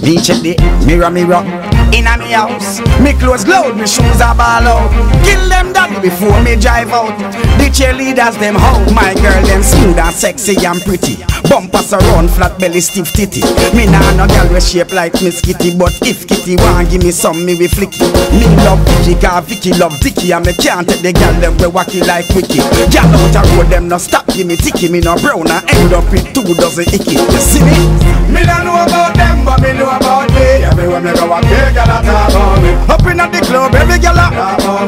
Me check the mirror in a me house. Me clothes loud, me shoes are ball out. Kill them daddy before me drive out. The cheerleaders them how my girl them smooth and sexy and pretty. Bumpers around flat belly stiff titty. Me nah no girl we shape like Miss Kitty, but if Kitty want give me some, me we flick it. Me love Vicky, cause Vicky love Vicky, and me can't take the girl them we wacky like Wiki. Girl out a road them no stop give me ticky. Me no brown and end up with 2 dozen icky. You see me? Me don't know about them, but me know about me. Everywhere me go, a big girl a talk about me. Up in the club, every girl a talk about